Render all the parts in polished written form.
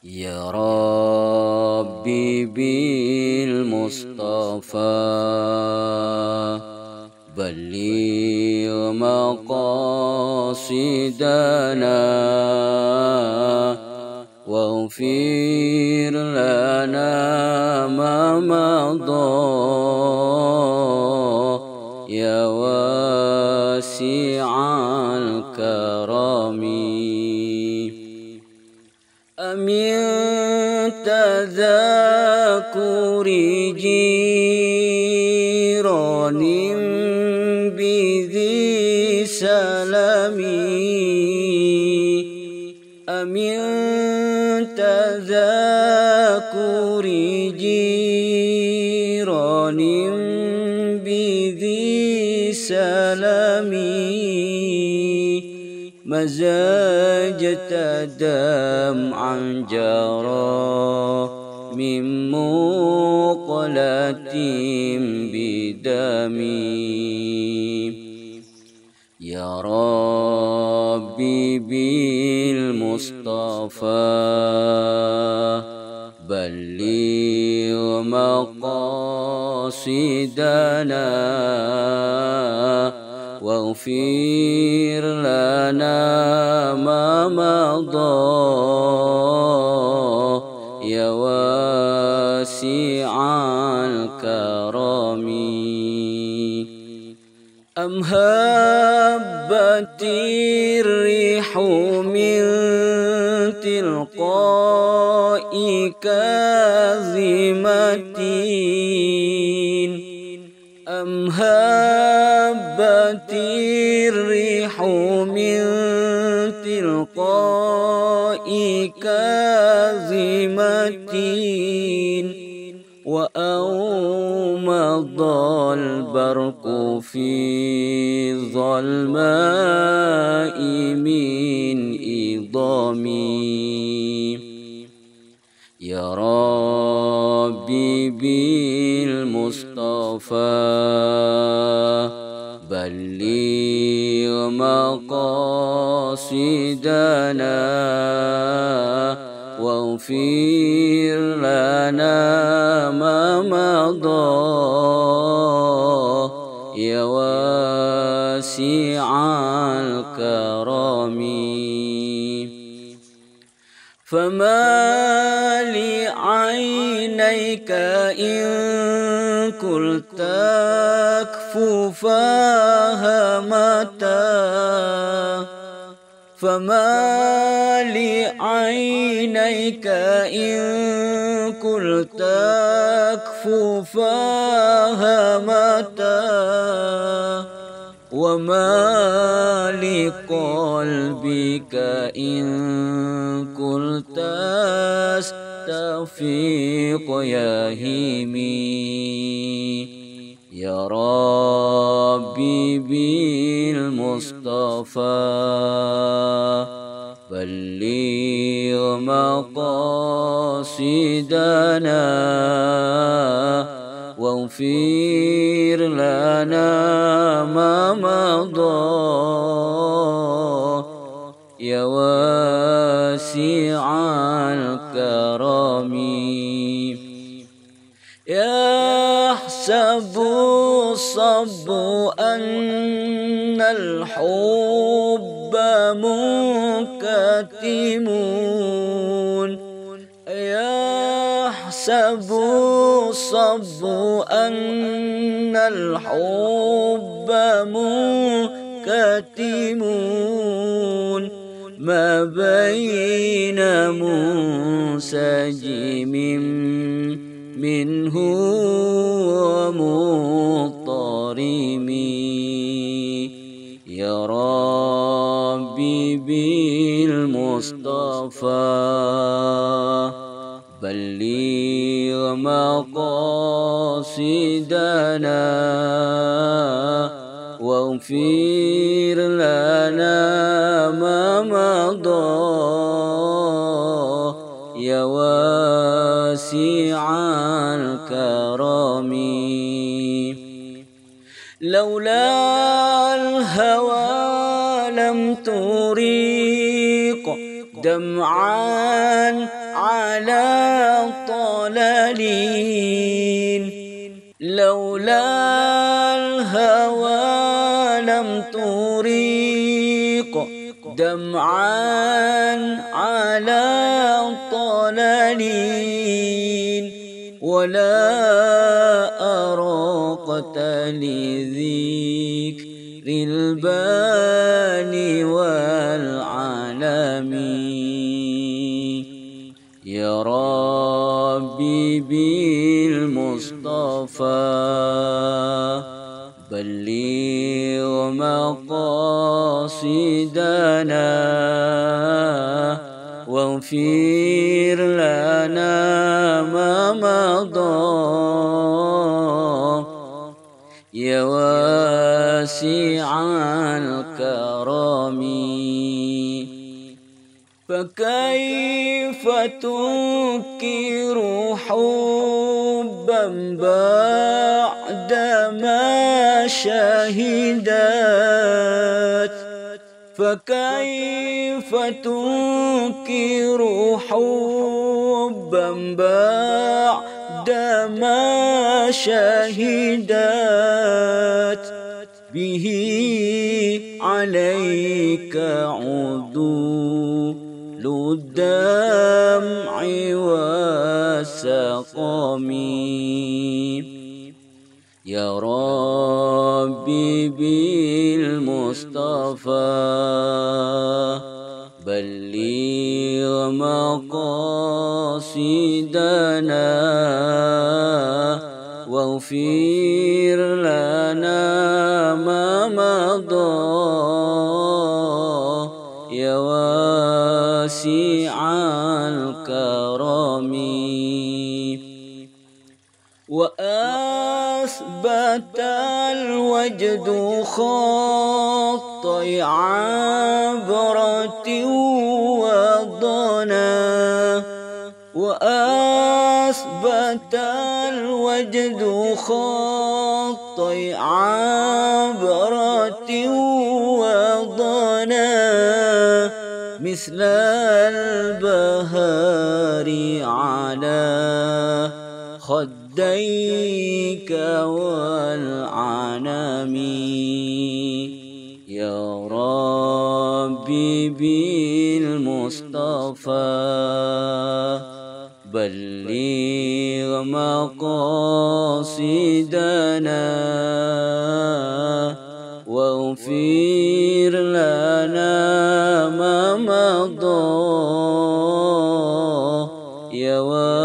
يا ربي بالمصطفى بلغ مقاصدنا واغفر لنا ما مضى يا واسع الكرم. أمن تذاكر جيران بذي سلم أمن تذاكر جيران بذي سلم مزاجة دمعا جرى من مقلة بدمي. يا ربي بالمصطفى بلغ مقاصدنا واغفر لنا ما مضى يا واسع الكرم. أم هبت الريح من تلقاء كاظمة أم هبت الريح من تلقاء كاظمة وأومض البرق في الظلماء من إضامي. يا ربي بالمصطفى بلغ مقاصدنا واغفر لنا ما مضى يا واسع الكرم. فما لعينيك إن قلت أكففاها متى فما لعينيك إن قلت أكففاها متى وما لقلبك إن قلت استفيق يا هيمي. يا ربي بالمصطفى بلغ مقاصدنا واغفر لنا ما مضى يا واسع الكرم. يحسب الصب أن الحب منكتم يحسب الصب أن الحب منكتم ما بين منسجم منه ومضطرم. يا ربي بالمصطفى بلغ مقاصدنا واغفر لنا ما مضى يا واسع الكرم. لولا الهوى لم تريق دمعا على طلالين لولا الهوى لم تريق دمعا على طلالين ولا أراقت لذكر الباني والعالمين يا ربي بالمصطفى بلغ مقاصدنا واغفر لنا ما مضى يا واسع الكرم فكيف تنكر حبا بعدما شهدت فكيف تنكر حبا بعدما شهدت به عليك عدول الدمع والسقم يا ربي بالمصطفى بلغ مقاصدنا واغفر لنا ما مضى يا واسع الكرم وأثبت الوجد خطي عبرة وضنا وأثبت الوجد خطي عبرة وضنا مثل البهار على خديك والعنم يا ربي بالمصطفى بلغ مقاصدنا واغفر لنا ما مضى يا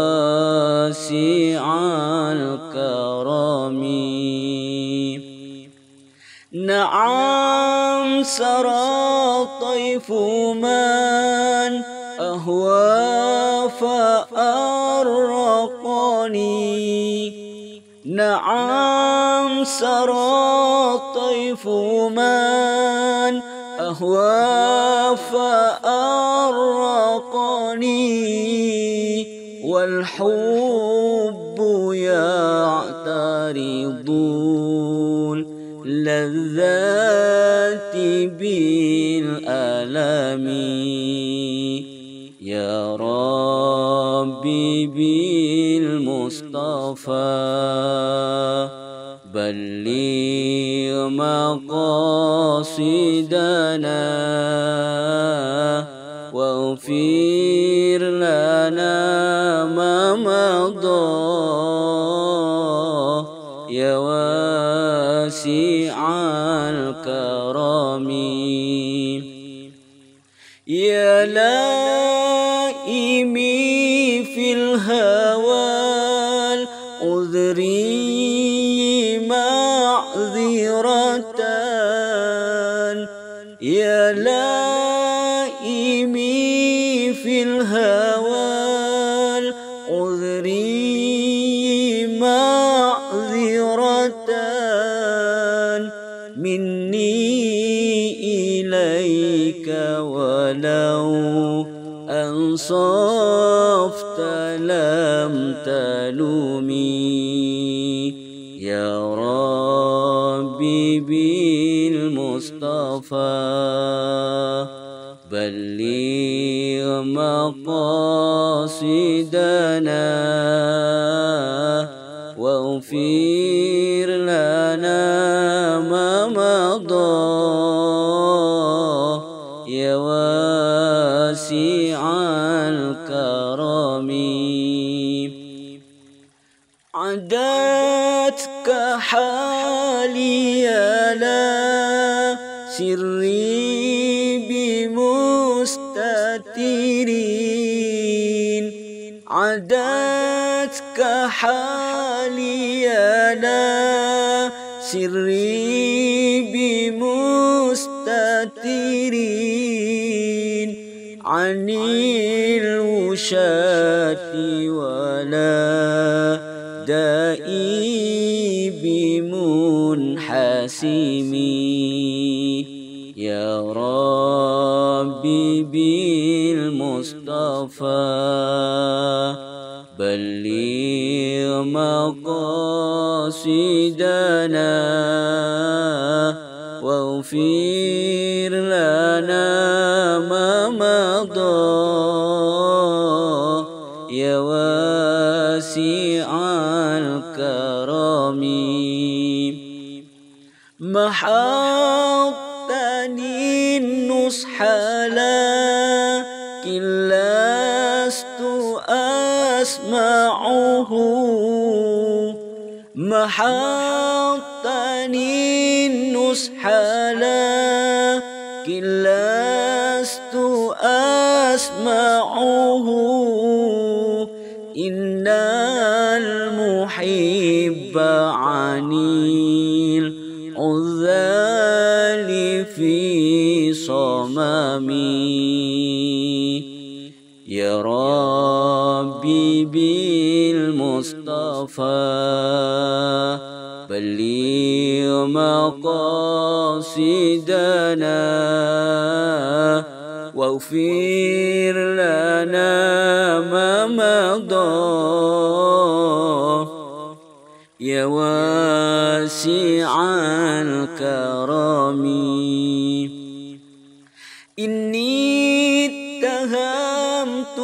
واسع الكرم نعم سرى طيف من أهوى فأرقني نعم سرى طيف من أهوى فأرقني والحب يعترض اللذات بالألم يا ربي بالمصطفى بلغ مقاصدنا واغفر لنا ما مضى يا واسع الكرم يا لائمي في الهوى العذري معذرة يا لائمي في الهوى العذري معذرة مني إليك ولو أنصفت لم تلومي يا ربي بالمصطفى بلغ مقاصدنا واغفر لنا ما مضى يا واسع الكرم. عدتك حالي لا سري بمستترين، عدتك حالي لا سري بمستترين، عن الوشاة ولا دائي بمنحسم. يا ربي بالمصطفى بلغ مقاصدنا واغفر لنا ما مضى يا واسع الكرم. محوتني النصح لكن لست أسمعه، محوتني النصح لكن لست أسمعه، إن المحب عن العذال في صممي. يا ربي بالمصطفى بلغ مقاصدنا واغفر لنا ما مضى يا واسع الكرم. إني اتهمت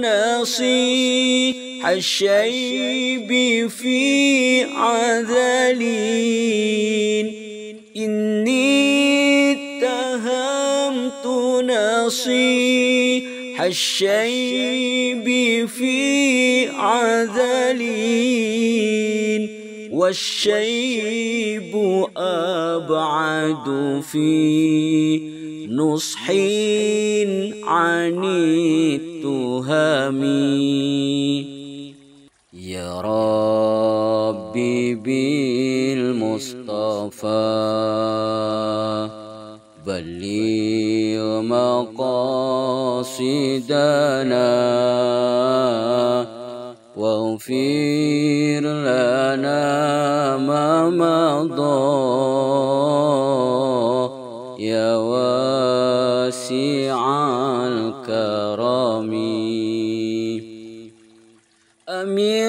نصيح الشيب في عذلين، إني اتهمت نصيح الشيب في عذلين، والشيب أبعد في نصح عن التهم. يا ربي بالمصطفى بلغ مقاصدنا واغفر لنا ما مضى يا واسع الكرم. أمن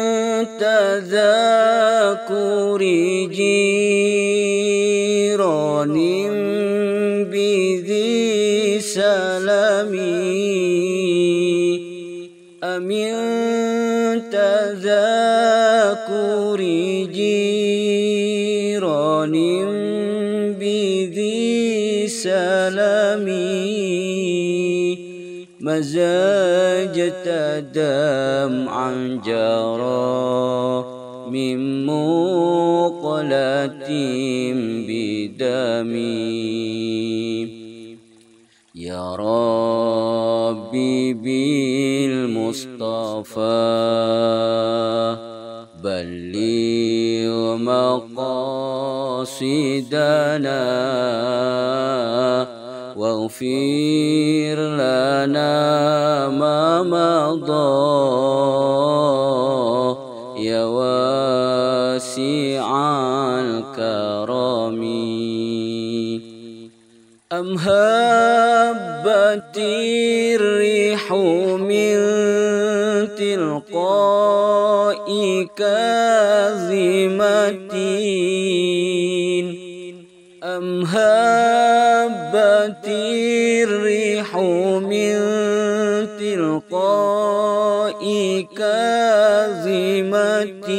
تذاكر جيران بذي سلم، أمن تذاكر جيران بذي سلم، مزاجت دمعا جرى من مقلة بدمي. يا ربي بالمصطفى بلغ مقاصدنا واغفر لنا ما مضى يا واسع الكرم. أم هبت الريح من تلقاء كاظمة، أم هبت الريح من كاظمة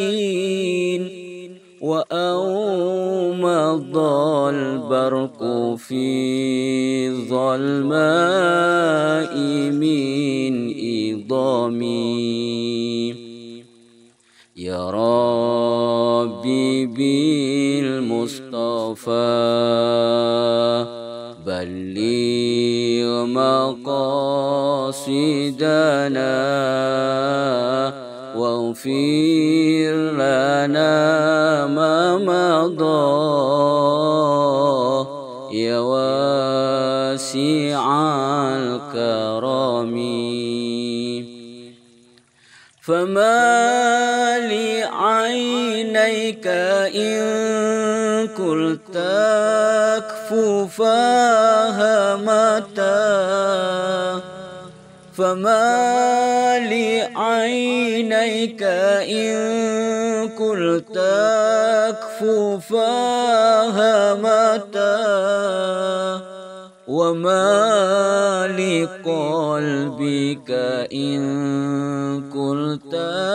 وأومض البرق في ظلماء من إضامي يا ربي بالمصطفى بلغ مقاصدنا واغفر لنا ما مضى يا واسع الكرم فما لعينيك إن قلت أكففاها متى فما لعينيك إن قلت أكففاها متى وما لقلبك إن قلت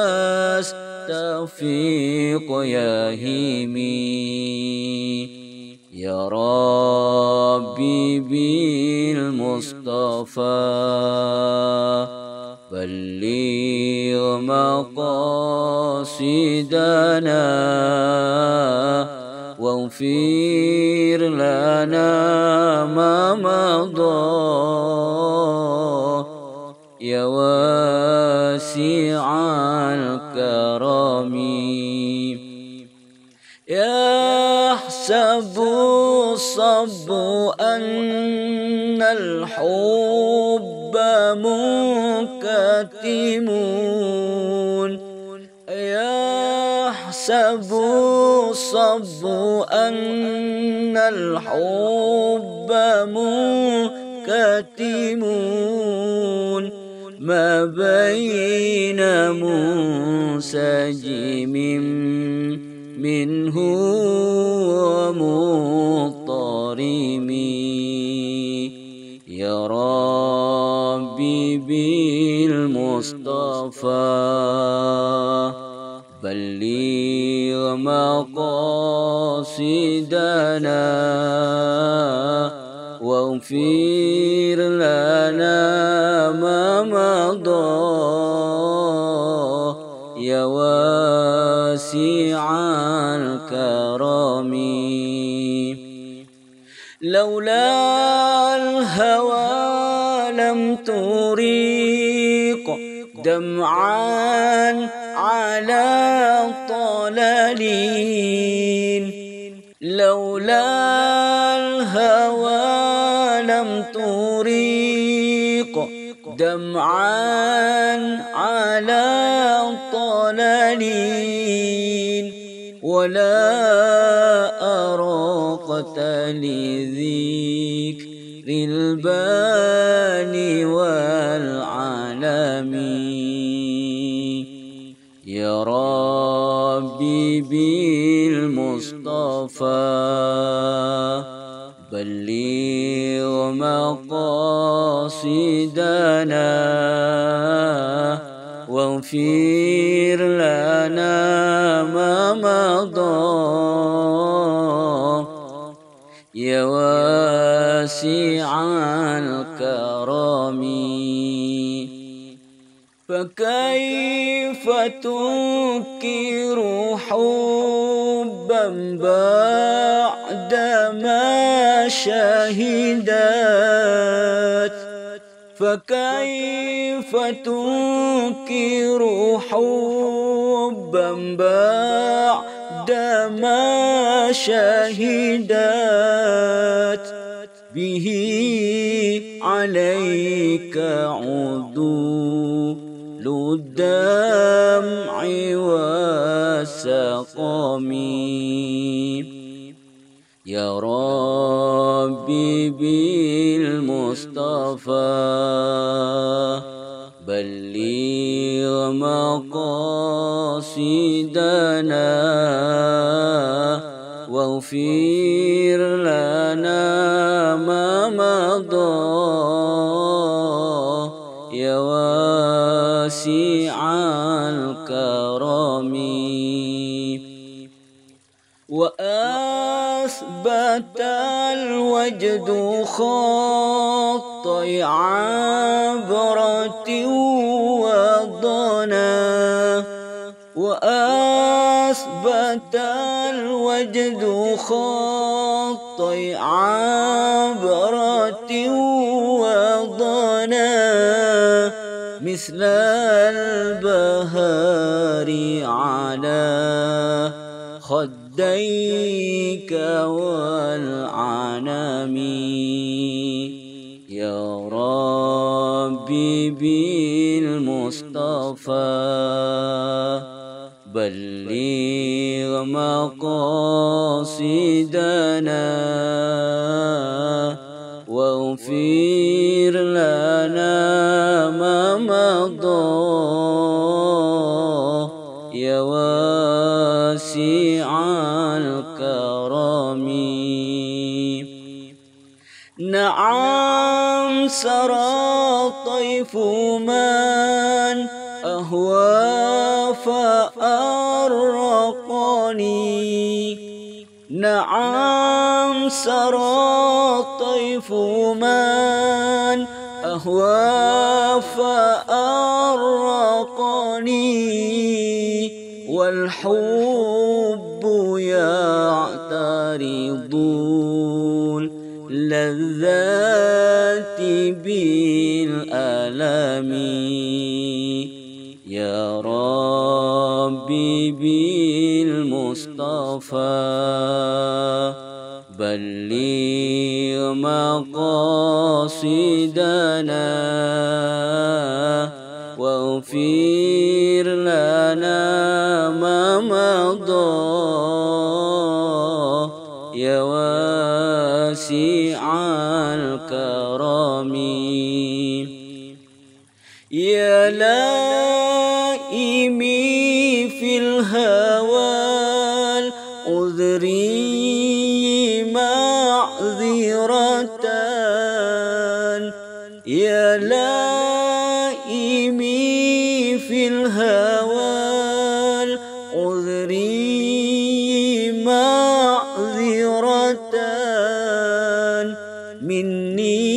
استفيق يا هيمي يا ربي بالمصطفى بلغ مقاصدنا واغفر لنا ما مضى يا واسع الكرم يحسب الصب أن الحب منكتم يحسب الصب أن الحب منكتم ما بين منسجم منه ومضطرم يا ربي بالمصطفى بلغ مقاصدنا واغفر لنا ما مضى يا واسع الكرم لولا الهوى لم تريق دمعا على طلالين لولا الهوى لم تريق دمعا على طلالين ولا أراقت لذكر الباني والعالم يا ربي بالمصطفى بلغ مقاصدنا واغفر لنا ما مضى يا واسع الكرم فكيف تنكر حبا بعدما شهدت فكيف تنكر حبا بعدما شهدت به عليك عدول الدمع والسقم يا ربي بالمصطفى بلغ مقاصدنا واغفر لنا ما مضى يا واسع الكرم وأثبت الوجد خطي عبرة وضنا وأثبت الوجد خطي عبرة وضنا مثل البهار على خديك والعنم يا ربي بالمصطفى بلغ مقاصدنا واغفر لنا ما مضى يا واسع الكرم نعم سرى طيف من أهوى فأرقني نعم سرى طيف من أهوى فأرقني والحب يعترض اللذات بالألم يا ربي بالمصطفى بلغ مقاصدنا واغفر لنا ما مضى يا واسع الكرم يا لائمي في الهوى العذري معذرة يا لائمي في الهوى العذري معذرة مني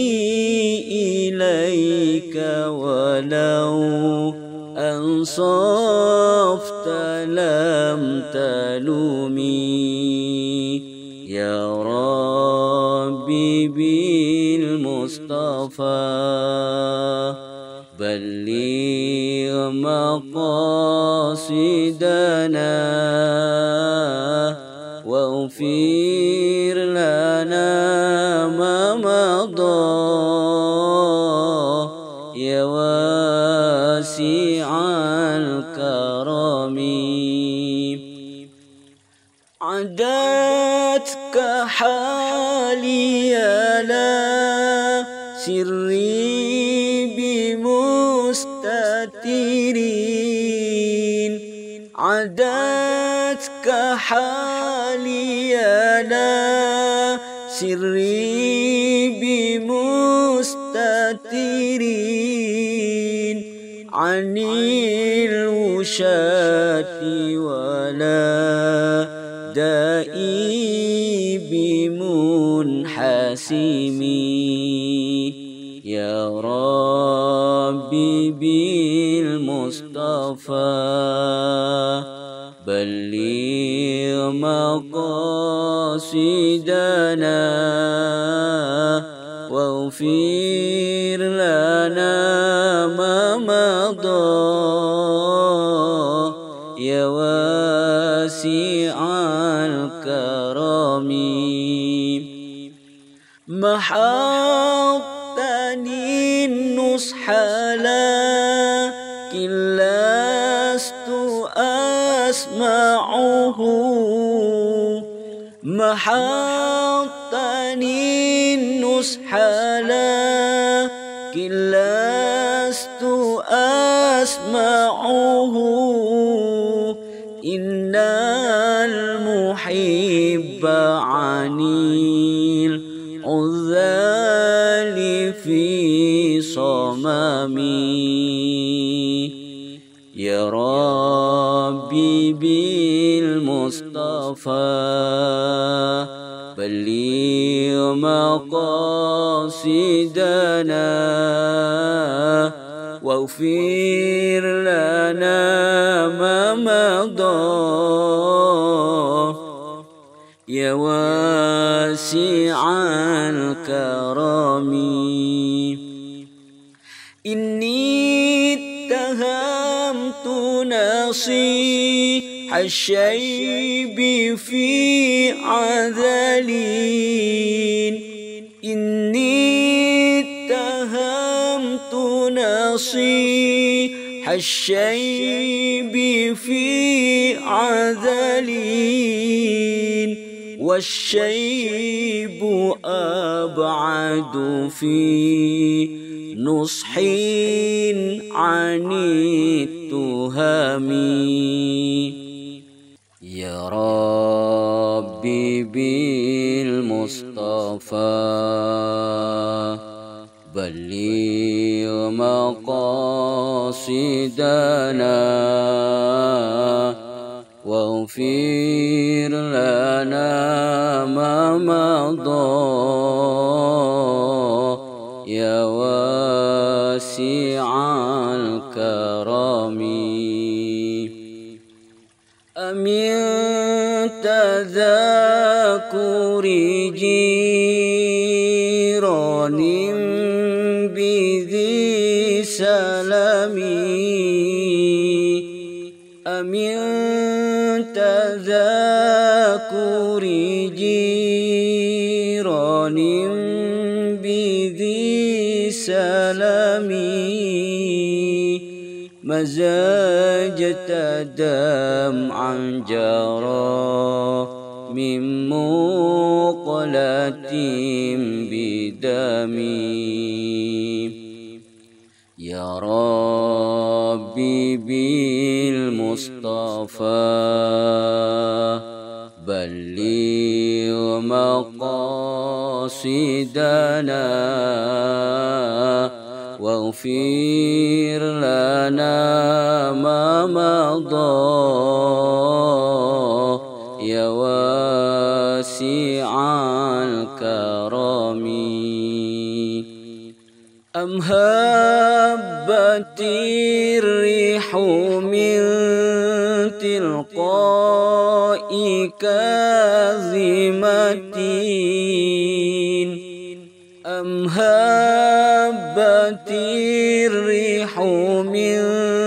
إليك ولو أنصفت لم تلومي يا ربي بالمصطفى بلغ مقاصدنا واغفر لنا ما مضى يا واسع الكرم عدتك حالي لا سري بمستترين عدتك حالي لا سري بمستترين عن الوشاة ولا دائي بمنحسم يا ربي بالمصطفى بلغ مقاصدنا واغفر لنا ما مضى يا واسع الكرم محقتني النصح لكن لست أسمعه محقتني النصح لكن لست أسمعه إن المحب عن العذال في صممي يا ربي بالمصطفى بلغ مقاصدنا واغفر لنا ما مضى يا واسع الكرم. إني اتهمت نصيح الشيب في عذلين. إني اتهمت نصيح الشيب في عذلين والشيب أبعد في نصح عن التهم. يا ربي بالمصطفى بلغ مقاصدنا واغفر لنا ما مضى يا واسع الكرم. أمن تذاكر جيران بذي سلم. أمن تذاكر جيران بذي سلم مزاجة دمعا جرى من مقلة بدمي. يا ربي بالمصطفى بلغ مقاصدنا واغفر لنا ما مضى يا واسع الكرم. أم هبت الريح من تلقاء كاظمة. أم هبت الريح من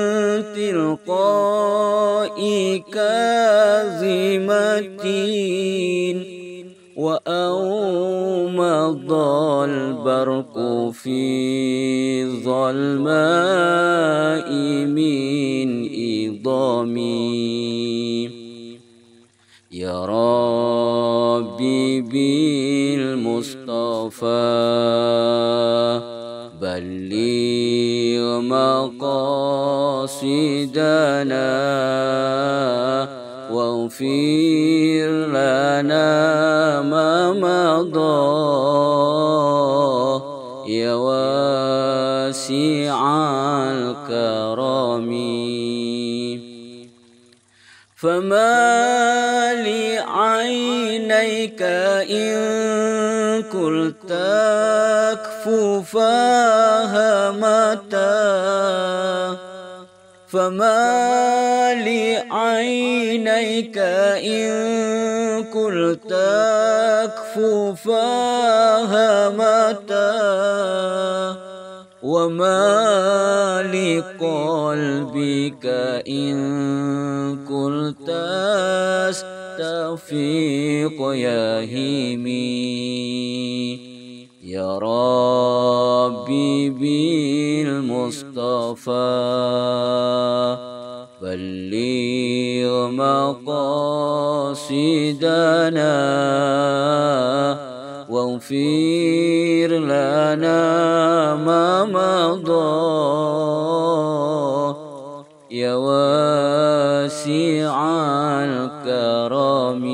تلقاء كاظمة وأومض البرق في ظلماء من إضامي. يا ربي بالمصطفى بلغ مقاصدنا واغفر لنا ما مضى يا واسع الكرم. فما لعينيك إن قلت أكففاها متى. فما لعينيك إن قلت أكففاها متى. وما لقلبك إن قلت استفيق يا همي. يا ربي بالمصطفى بلغ مقاصدنا واغفر لنا ما مضى يا واسع الكرم.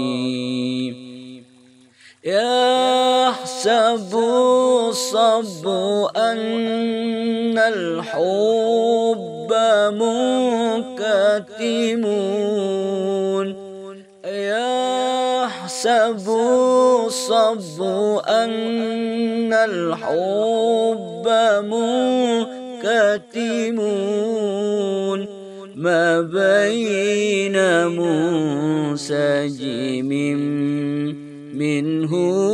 يحسب الصب أن الحب منكسر كاتمون يحسب الصب أن الحب منكتمون ما بين منسجم منه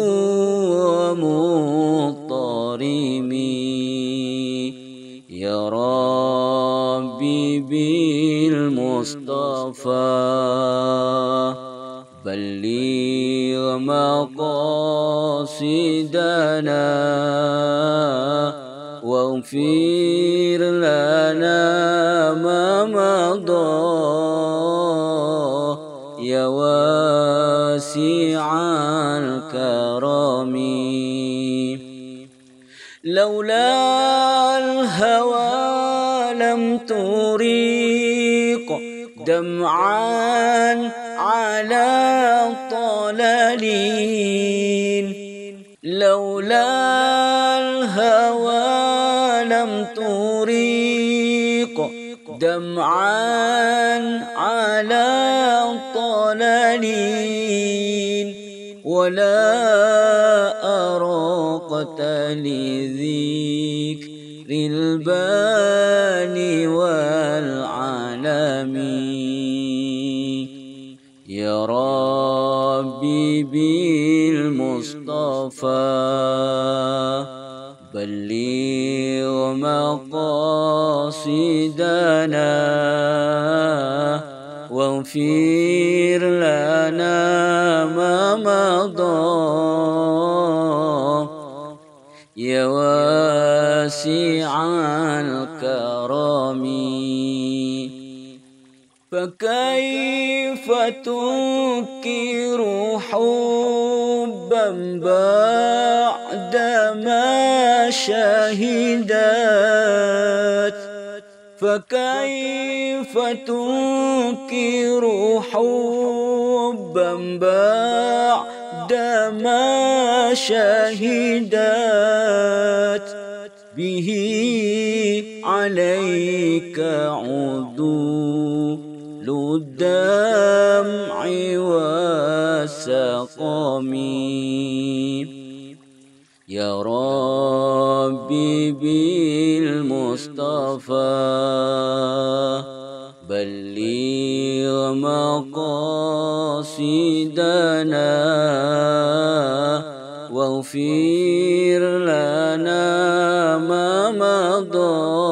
ومضطرم يا ربي بالمصطفى بلغ مقاصدنا واغفر لنا ما مضى يا واسع الكرم لولا الهوى لم تريق دمعا على طلالين لولا الهوى لم تريق دمعا على طلالين ولا أراقت لذكر الباني والعالمين يا ربي بالمصطفى بلغ مقاصدنا واغفر لنا ما مضى يا واسع الكرم فكيف تنكر حبا بعدما شهدت فكيف تنكر حبا بعدما شهدت به عليك عدول الدمع والسقم يا ربي بالمصطفى بلغ مقاصدنا واغفر لنا ما مضى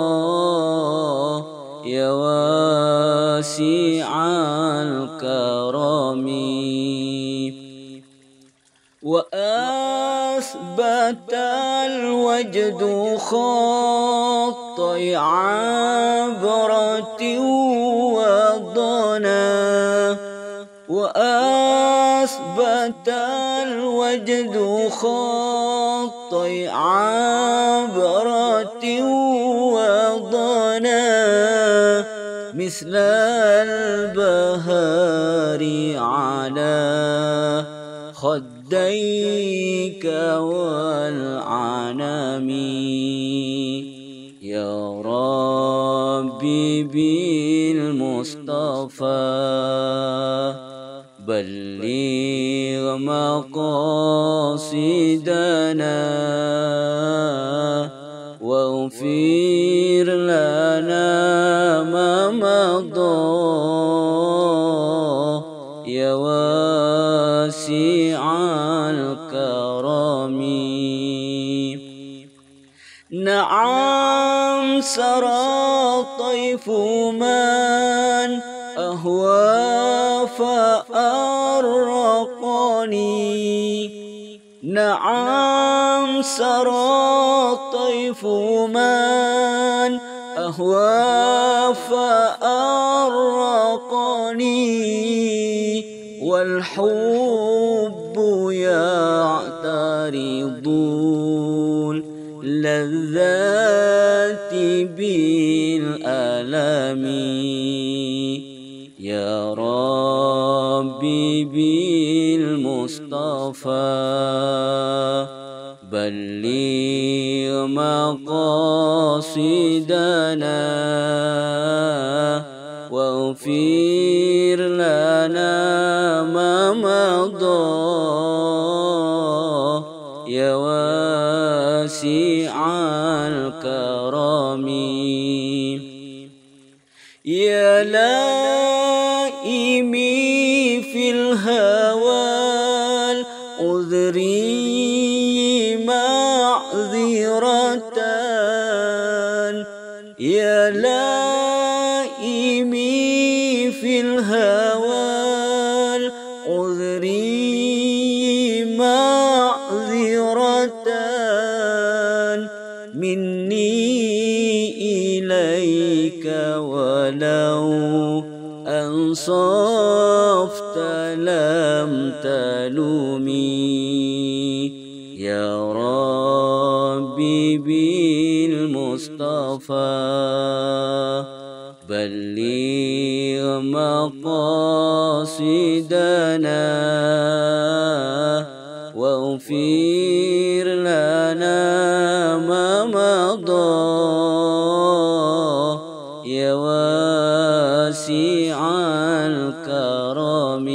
يا واسع الكرم وأثبت الوجد خطي عبرة وضنا وأثبت الوجد خطي عبرة وضنا مثل البهار على خديك والعنم يا ربي بالمصطفى بلغ مقاصدنا واغفر لنا ما مضى يا واسع الكرم نعم سرى طيف من أهوى فأرقني نعم سرى طيف من أهوى فأرقني والحب يعترض اللذات بالألم يا ربي بالمصطفى بلغ مقاصدنا واغفر لنا ما مضى يا واسع الكرم يا لائمي في الهوى أذري معذرة يا لائمي في الهوى أذري معذرة مني إليك ولو أنصفت لم تلومي يا ربي بالمصطفى بلغ مقاصدنا واغفر لنا ما مضى يا واسع الكرم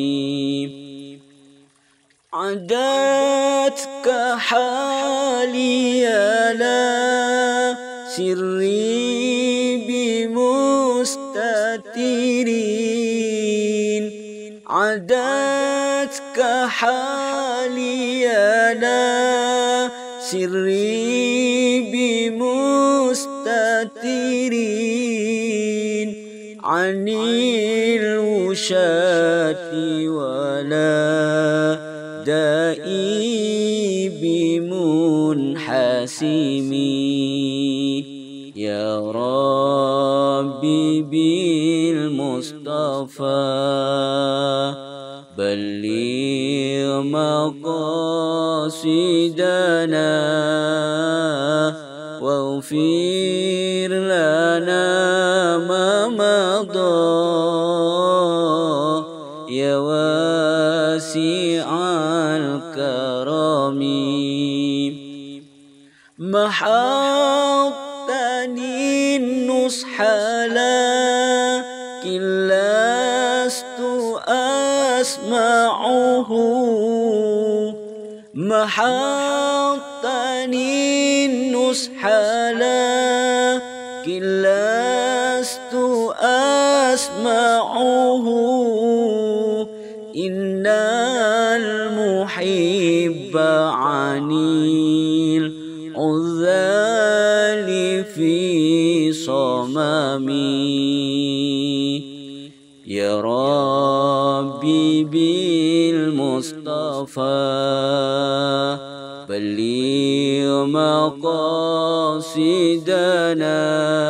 عدتك حالي لا سري بمستترين عدتك حالي لا سري بمستترين عن الوشاة ولا دائي بمنحسمي يا ربي بالمصطفى بلغ مقاصدنا واغفر لنا ما مضى يا واسع الكرم محطني النصح لكن لست أسمعه محطني النصح لكن لست أسمعه إن المحب عن العذال في صممي يا ربي بالمصطفى بلغ مقاصدنا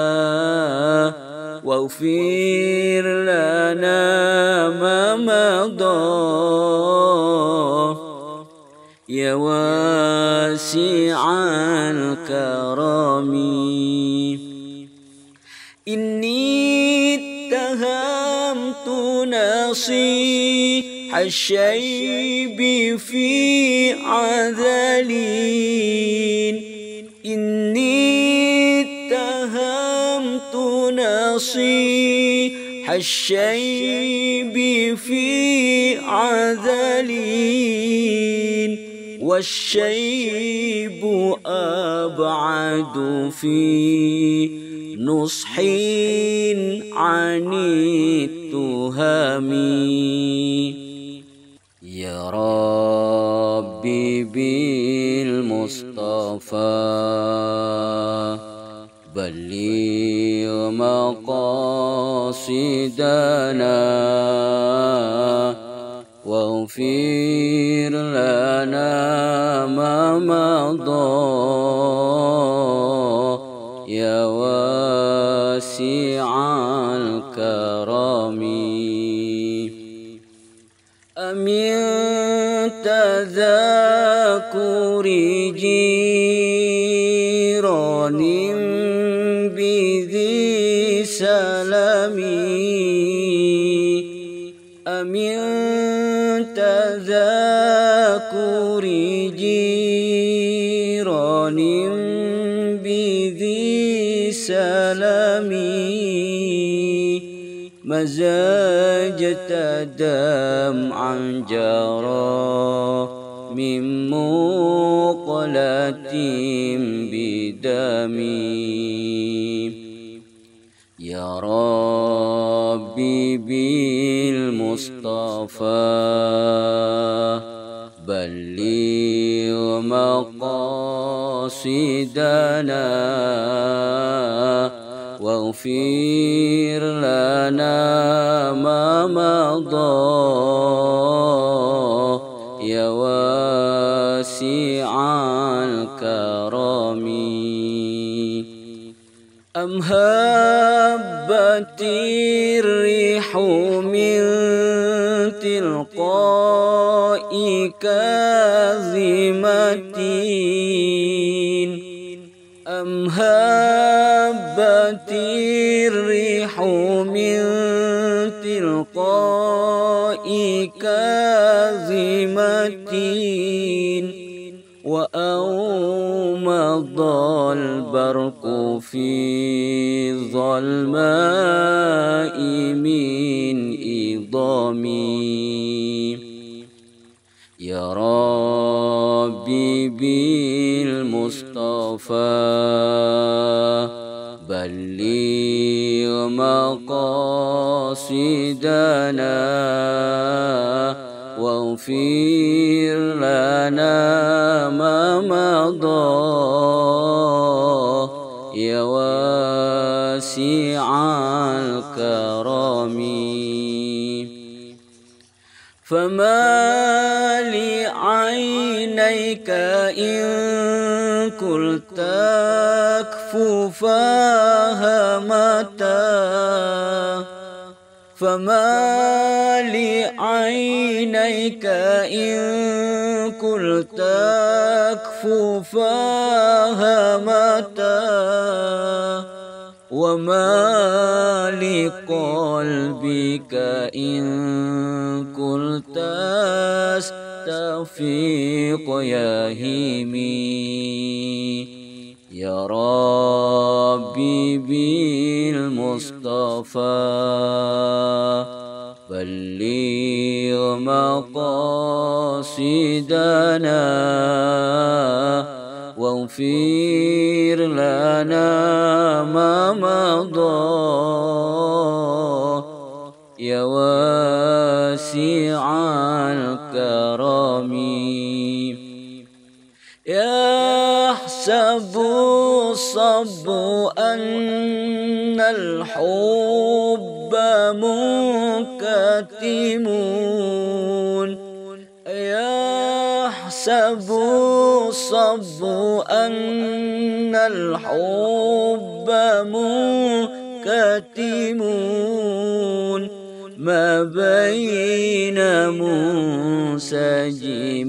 واغفر لنا ما مضى يا واسع الكرم إني اتهمت نصيح الشيب في عذلين إني اتهمت نصيح الشيب في عذلين والشيب أبعد في نصح عن التهم يا ربي بالمصطفى بلغ مقاصدنا واغفر لنا ما مضى يا واسع الكرم أمن تذاكر جيران بذي سلم أمن تذاكر جيران بذي سلم مزاجة دمعا جرى من مقلة بدمي يا ربي بالمصطفى بلغ مقاصدنا واغفر لنا ما مضى يا واسع الكرم أم هبت الريح من تلقاء كاظمة أم هبت الريح من تلقاء كاظمة وأومض البرق في الظلماء من إضامي يا ربي بالمصطفى بلغ مقاصدنا واغفر لنا ما مضى يا واسع الكرم فما لعينيك إن قلت أكففاها متى فما لعينيك إن قلت أكففاها متى وما لقلبك إن قلت أستفيق يا هيمي يا ربي بالمصطفى بلغ مقاصدنا واغفر لنا ما مضى يا واسع الكرم يحسب الصب أن الحب منكتم يحسب الصب أن الحب منكتم ما بين منسجم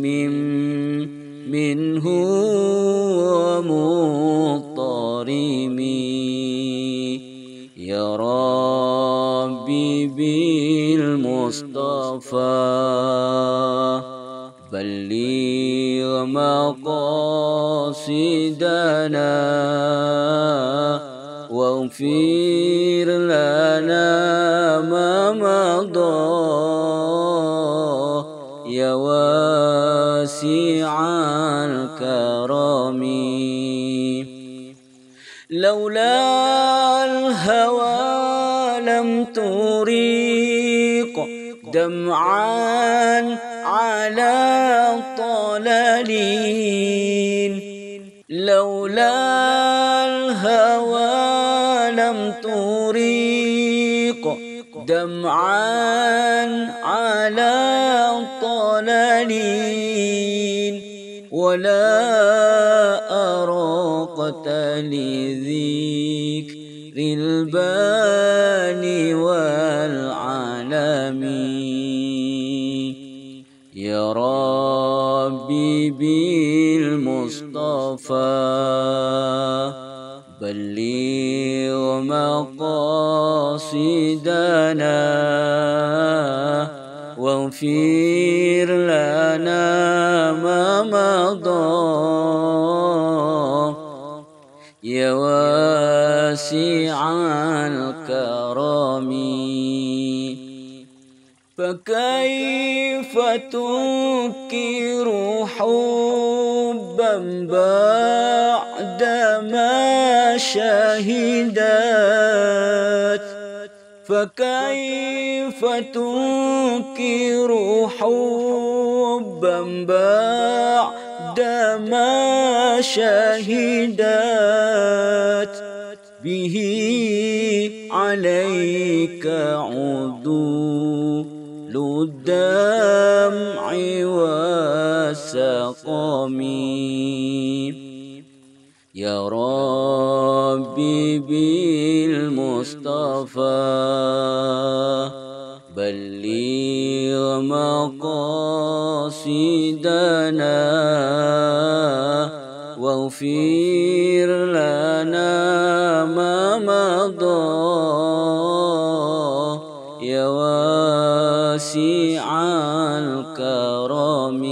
منه ومضطرم يا ربي بالمصطفى بلغ مقاصدنا واغفر لنا ما مضى يا واسع الكرم لولا الهوى لم تريق دمعا على طلالين لولا الهوى لم تريق دمعا على طلالين ولا أراقت لذكر الباني والعالمين يا ربي بالمصطفى بلغ مقاصدنا واغفر لنا ما مضى يا واسع الكرم فكيف تنكر حبا بعدما شهدت؟ فكيف تنكر حبا بعدما شهدت به عليك عدول الدمع والسقم؟ يا ربي بالمصطفى بلغ مقاصدنا واغفر لنا ما مضى يا واسع الكرم.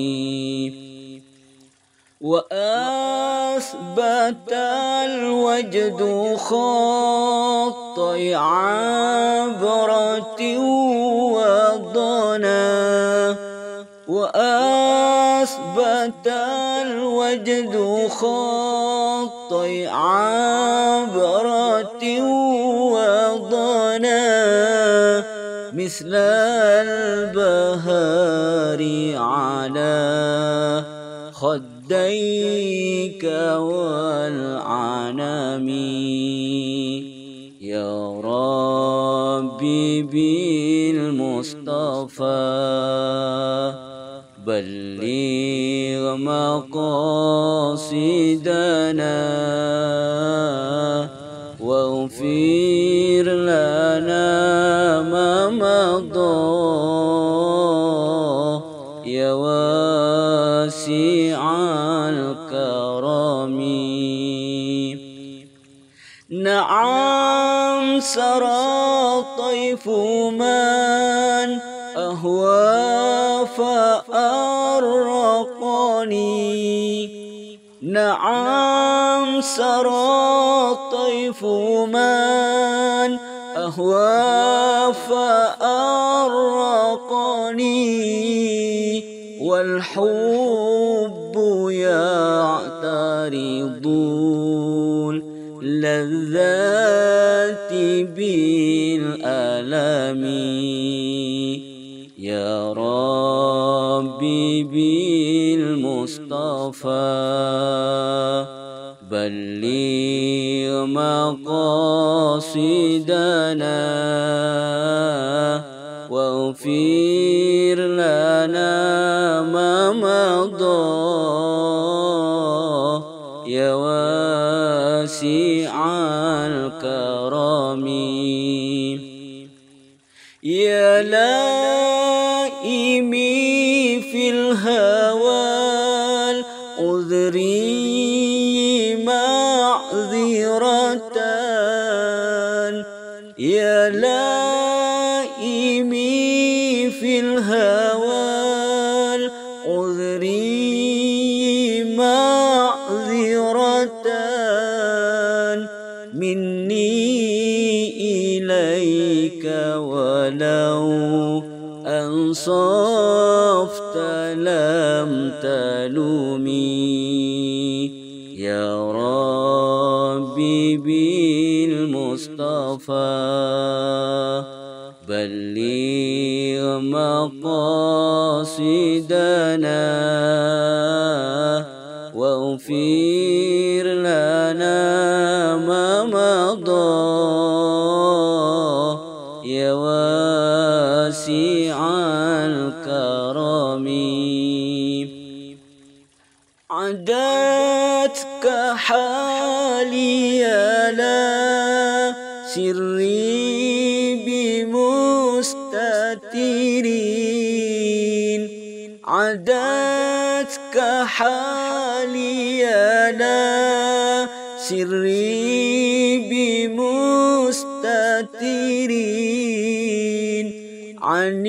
وأثبت الوجد خطي عبرة وضنا وأثبت الوجد خطي عبرة وضنا مثل البهار على خديك والعنم. يا ربي بالمصطفى بلغ مقاصدنا واغفر لنا ما مضى يا واسع الكرم. نعم سرى طيف من أهوى فأرقني. نعم سرى طيف من أهوى فأرقني والحب يعترض اللذات بالألم. يا ربي بالمصطفى بلغ مقاصدنا واغفر لنا ما مضى يا واسع الكرم. يا لائمي في الهوى العذري معذرة. يا لائمي في الهوى العذري معذرة مني إليك ولو أنصفت لم تلومي. يا ربي بالمصطفى بلغ مقاصدنا واغفر لنا ما مضى يا واسع الكرم. عدتك حالي لا سري بمستترين. عدتك حالي لا سري بمستترين عن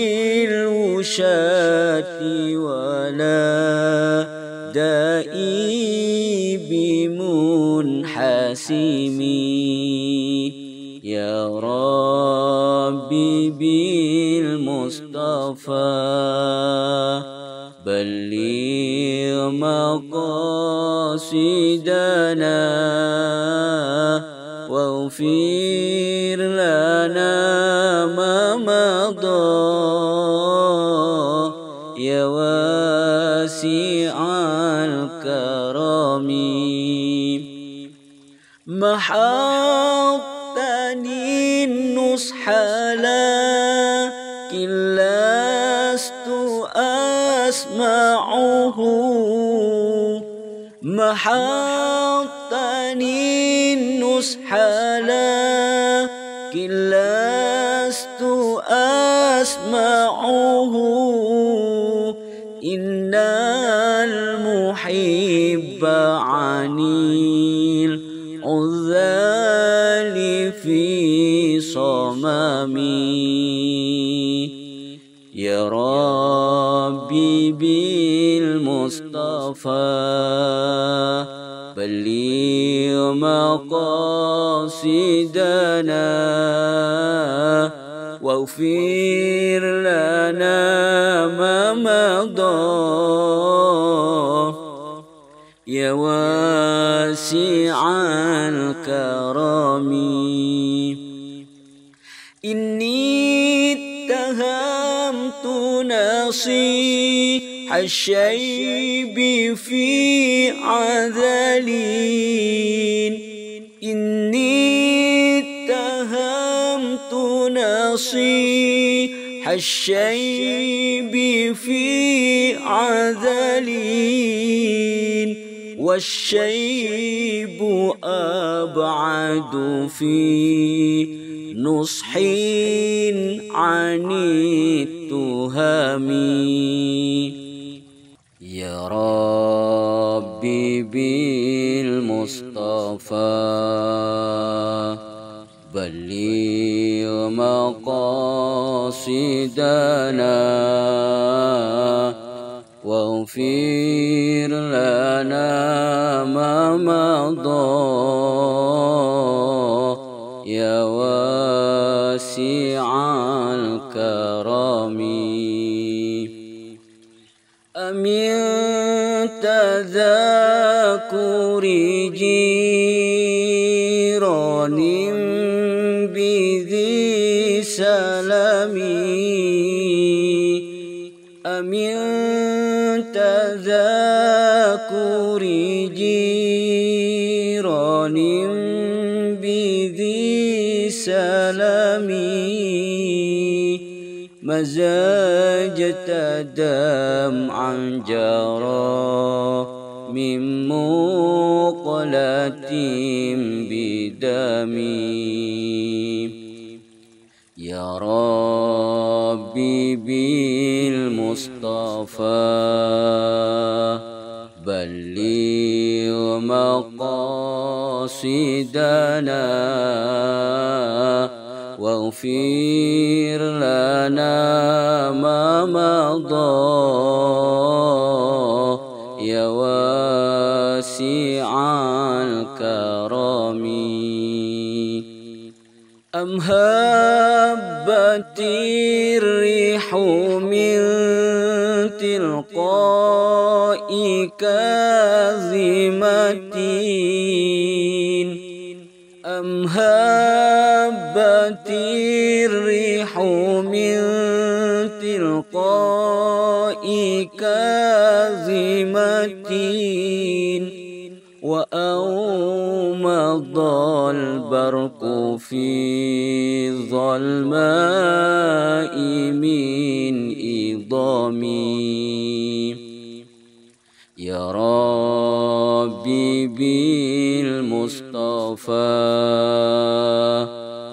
الوشاة ولا دائي بمنحسم. يا ربي بالمصطفى المصطفى بلغ مقاصدنا واغفر لنا ما مضى يا واسع الكرم محوتني النصح لكن لست أسمعه محوتني النصح لكن لست أسمعه إن المحب عني العذال في صممي يا ربي بالمصطفى بلغ مقاصدنا واغفر لنا ما مضى يا واسع الكرم إني اتهمت نصيح الشيب في عذلين إني اتهمت نصيح الشيب في عذلين والشيب أبعد في نصح عن التهم يا ربي بالمصطفى بلغ مقاصدنا واغفر لنا ما مضى يا واسع الكرم أمن تذاكر جيران بذي سلمي أمن تذاكر جيران بذي سلمي مزاجت دمعا جرى من مقلة بدمي يا ربي بالمصطفى بلغ مقاصدنا واغفر لنا ما مضى يا واسع الكرم أم هبت الريح من تلقاء كاظمة أم هبت الريح من تلقاء كاظمة وأومض البرق في ظلماء من إضامي يا ربي بالمصطفى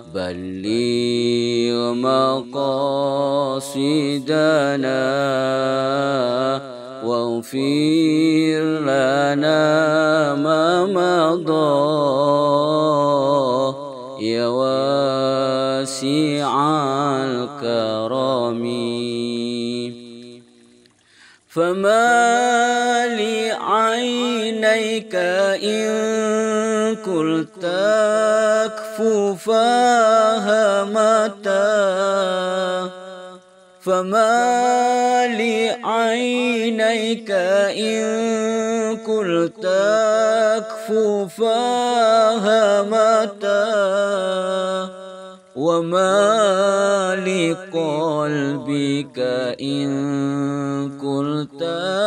بلغ مقاصدنا واغفر لنا ما مضى يا واسع الكرم فما لعينيك إن قلت اكففاها متى فما لعينيك إن قلت أكففاها متى وما لقلبك إن قلت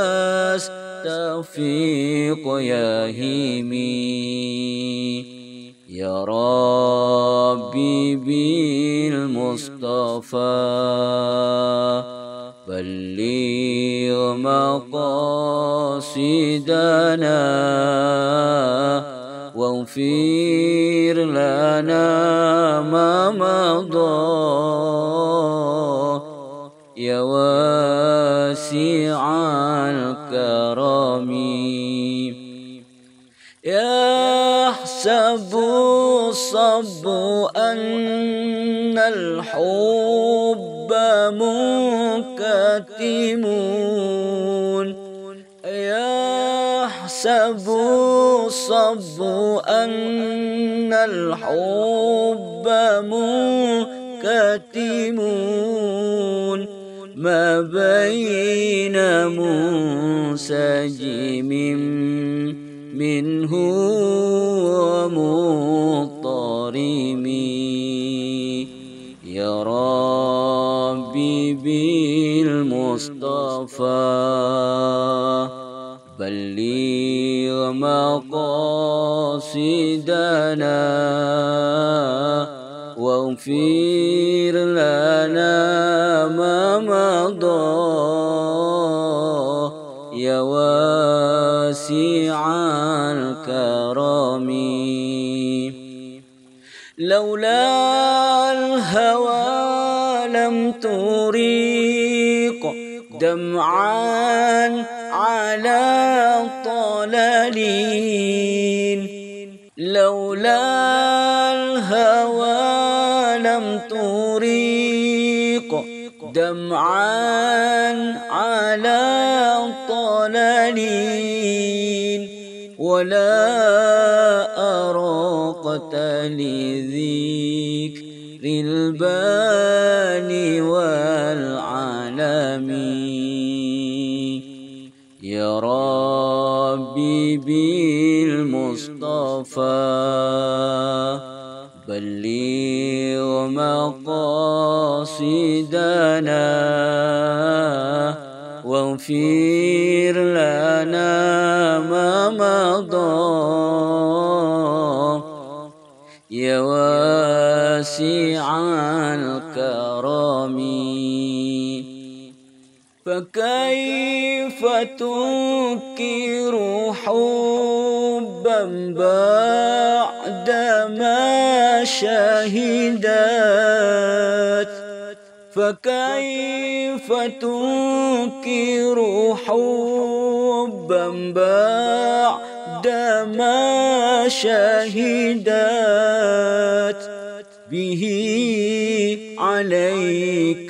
أستفيق يا هيمي يا ربي بالمصطفى بلغ مقاصدنا واغفر لنا ما مضى يا واسع الكرم يحسب الصب أن الحب منكتم يحسب الصب أن الحب منكتم ما بين منسجم منه ومضطرم يا ربي بالمصطفى بلغ مقاصدنا واغفر لنا ما مضى يا واسع الكرم لولا الهوى لم تريق دمعا على طلالين لولا الهوى لم تريق دمعا على طلالين ولا أراقت لذكر الباني والعالمين يا ربي بالمصطفى بلغ مقاصدنا واغفر لنا ما مضى يا واسع الكرم فكيف تنكر حبا بعدما شهدت فكيف تنكر حبا بعدما شهدت به عليك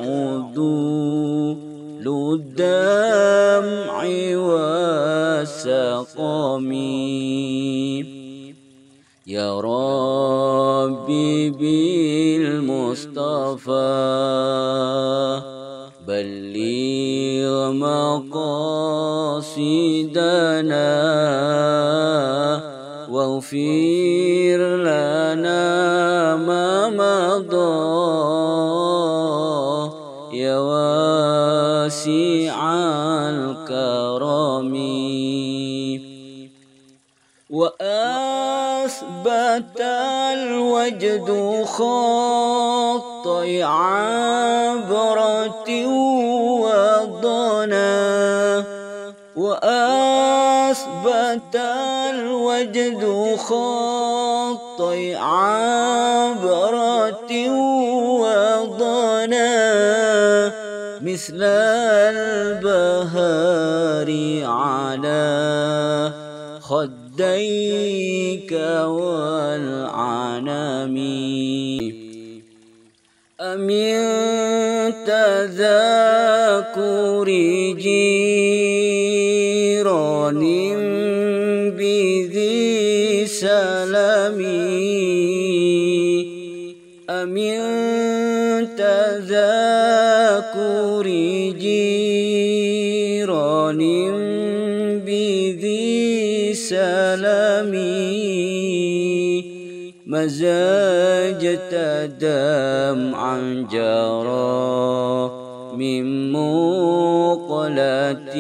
عدول الدمع والسقم يا ربي بالمصطفى بلغ مقاصدنا واغفر لنا ما مضى يا واسع الكرم وأثبت الوجد خطي عبرة وضنا وأثبت الوجد خطي عبرة وضنا مثل البهار على خديك والعنم أمن تذاكر جيران بذي سلام أمن تذاكر تذاكر جيران بذي سلامي مزاجة دمعا جرى من مقلة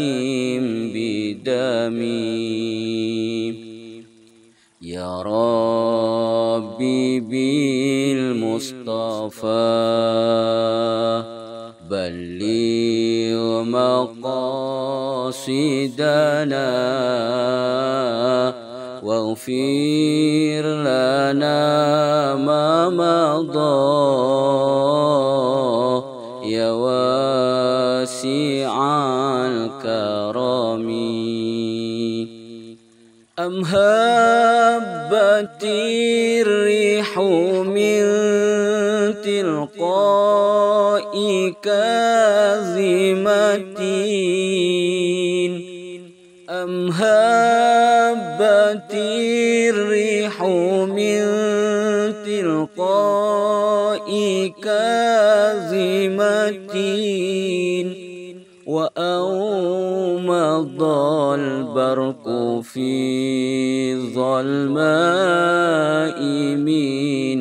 بدمي يا ربي بالمصطفى بلغ مقاصدنا واغفر لنا ما مضى يا واسع الكرم أم هبت الريح من تلقاء كاظمة أم هبت الريح من تلقاء كاظمة وأومض البرق في ظلماء من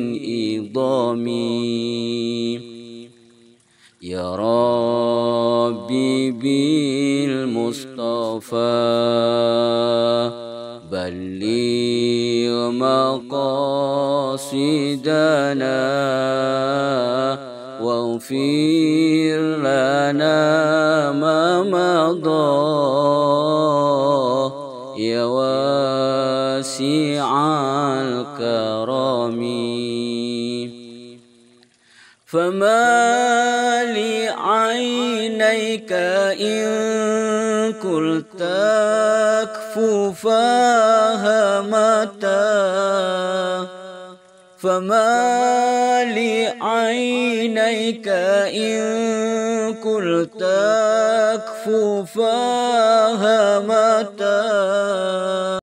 إضامي يا ربي بالمصطفى بلغ مقاصدنا واغفر لنا ما مضى يا واسع الكرم فما لعينيك إن قلت أكففاها متى فما لعينيك إن قلت أكففاها متى